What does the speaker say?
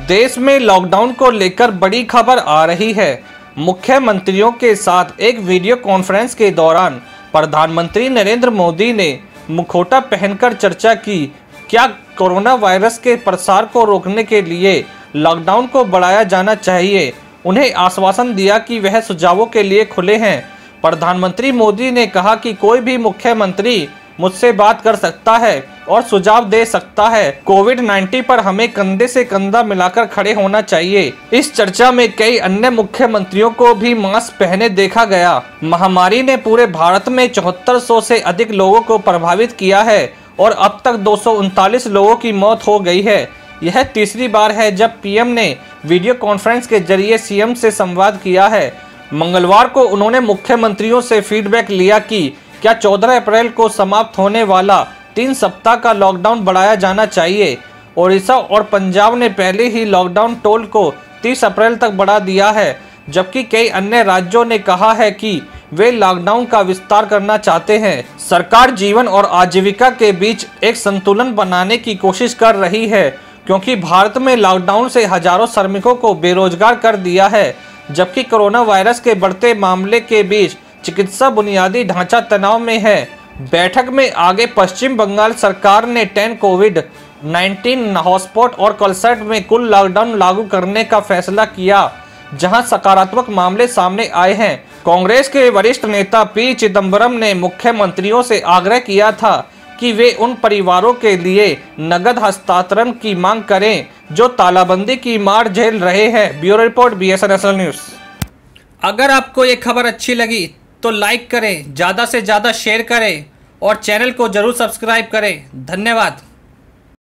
देश में लॉकडाउन को लेकर बड़ी खबर आ रही है। मुख्यमंत्रियों के साथ एक वीडियो कॉन्फ्रेंस के दौरान प्रधानमंत्री नरेंद्र मोदी ने मुखौटा पहनकर चर्चा की। क्या कोरोना वायरस के प्रसार को रोकने के लिए लॉकडाउन को बढ़ाया जाना चाहिए? उन्हें आश्वासन दिया कि वह सुझावों के लिए खुले हैं। प्रधानमंत्री मोदी ने कहा कि कोई भी मुख्यमंत्री मुझसे बात कर सकता है और सुझाव दे सकता है। कोविड-19 पर हमें कंधे से कंधा मिलाकर खड़े होना चाहिए। इस चर्चा में कई अन्य मुख्यमंत्रियों को भी मास्क पहने देखा गया। महामारी ने पूरे भारत में 7400 से अधिक लोगों को प्रभावित किया है और अब तक 239 लोगों की मौत हो गई है। यह तीसरी बार है जब पीएम ने वीडियो कॉन्फ्रेंस के जरिए सीएम से संवाद किया है। मंगलवार को उन्होंने मुख्यमंत्रियों से फीडबैक लिया कि क्या 14 अप्रैल को समाप्त होने वाला 3 सप्ताह का लॉकडाउन बढ़ाया जाना चाहिए। ओडिशा और पंजाब ने पहले ही लॉकडाउन टोल को 30 अप्रैल तक बढ़ा दिया है, जबकि कई अन्य राज्यों ने कहा है कि वे लॉकडाउन का विस्तार करना चाहते हैं। सरकार जीवन और आजीविका के बीच एक संतुलन बनाने की कोशिश कर रही है, क्योंकि भारत में लॉकडाउन से हजारों श्रमिकों को बेरोजगार कर दिया है, जबकि कोरोना वायरस के बढ़ते मामले के बीच चिकित्सा बुनियादी ढांचा तनाव में है। बैठक में आगे पश्चिम बंगाल सरकार ने 10 कोविड-19 हॉटस्पॉट और क्लस्टर में कुल लॉकडाउन लागू करने का फैसला किया, जहां सकारात्मक मामले सामने आए हैं। कांग्रेस के वरिष्ठ नेता पी चिदंबरम ने मुख्यमंत्रियों से आग्रह किया था कि वे उन परिवारों के लिए नगद हस्तांतरण की मांग करें जो तालाबंदी की मार झेल रहे हैं। Bureau report, BSN national news. अगर आपको ये खबर अच्छी लगी तो लाइक करें, ज़्यादा से ज़्यादा शेयर करें और चैनल को ज़रूर सब्सक्राइब करें। धन्यवाद।